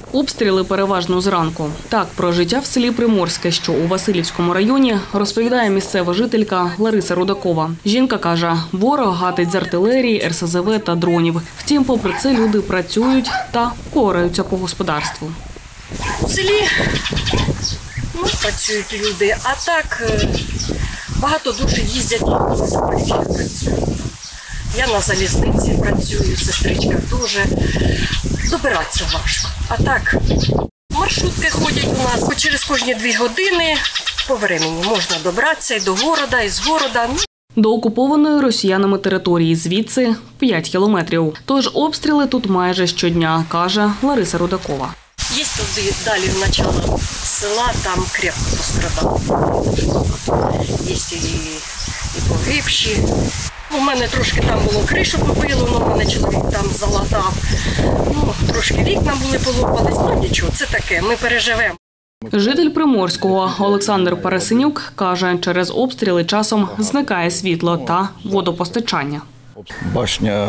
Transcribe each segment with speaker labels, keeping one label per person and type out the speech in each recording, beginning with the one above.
Speaker 1: Обстріли переважно зранку. Так, про життя в селі Приморське, що у Василівському районі, розповідає місцева жителька Лариса Рудакова. Жінка каже, ворог гатить з артилерії, РСЗВ та дронів. Втім, попри це люди працюють та пораються по господарству.
Speaker 2: У селі працюють люди, а так багато дуже їздять на Запоріжжя працюють. Я на залізниці працюю, сестричка теж. Добиратися важко. А так, маршрутки ходять у нас через кожні 2 години. По времени можна добратися і до города, і з города.
Speaker 1: До окупованої росіянами території звідси 5 кілометрів. Тож обстріли тут майже щодня, каже Лариса Рудакова.
Speaker 2: Є туди далі в начало села, там крепко пострадало. Є і погибші. У мене трошки там було кришу побило, але мене чоловік там залатав. Трошки вікна були полопались, нічого, це таке, ми переживемо.
Speaker 1: Житель Приморського Олександр Парасенюк каже, через обстріли часом зникає світло та водопостачання.
Speaker 3: Башня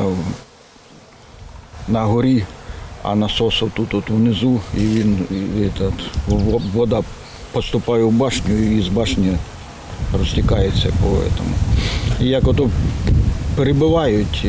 Speaker 3: на горі, а насос тут внизу, і вода поступає в башню і з башні розтікається по цьому. І як ото перебивають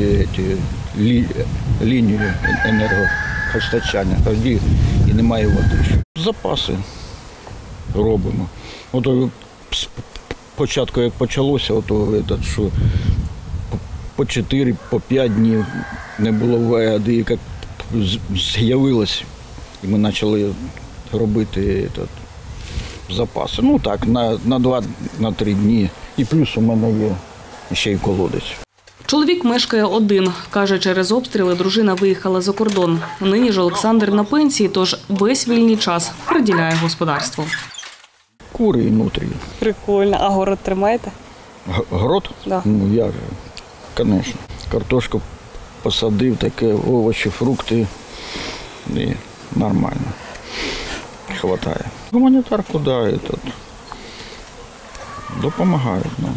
Speaker 3: лінію енергопостачання, тоді і немає води. Запаси робимо. Ото з початку, як почалося, що по 4, по 5 днів не було води, як з'явилось, і ми почали робити запаси. Так, на 2-3 дні. І плюс у мене є ще й колодець.
Speaker 1: Чоловік мешкає один. Каже, через обстріли дружина виїхала за кордон. Нині ж Олександр на пенсії, тож весь вільний час приділяє господарству.
Speaker 3: Кури і нутрі.
Speaker 1: Прикольно. А город тримаєте?
Speaker 3: Город?
Speaker 1: Да.
Speaker 3: Як же, звісно. Картошку посадив, таке, овочі, фрукти. І нормально. Хватає. Гуманітарку, да, допомагають нам.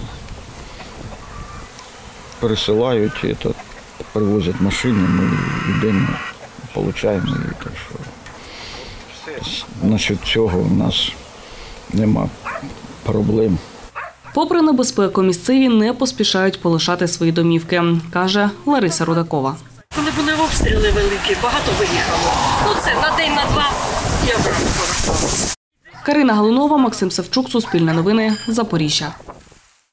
Speaker 3: Пересилають, привозять машини, ми йдемо, отримуємо. Так що насчет цього у нас нема проблем.
Speaker 1: Попри небезпеку, місцеві не поспішають полишати свої домівки, каже Лариса Рудакова.
Speaker 2: Коли були обстріли великі, багато виїхало. Це на день, на 2 я обратно поверталася.
Speaker 1: Карина Галунова, Максим Савчук, Суспільне новини, Запоріжжя.